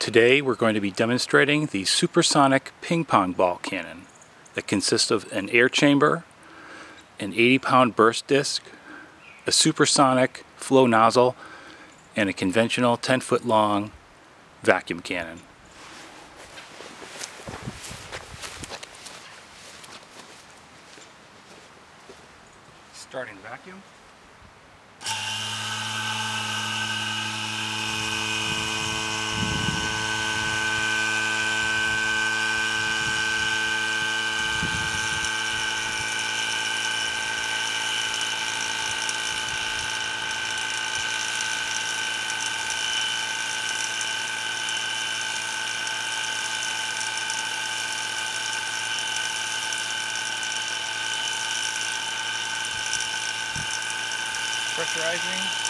Today we're going to be demonstrating the supersonic ping pong ball cannon that consists of an air chamber, an 80-pound burst disc, a supersonic flow nozzle, and a conventional 10-foot long vacuum cannon. Starting vacuum. Pressurizing.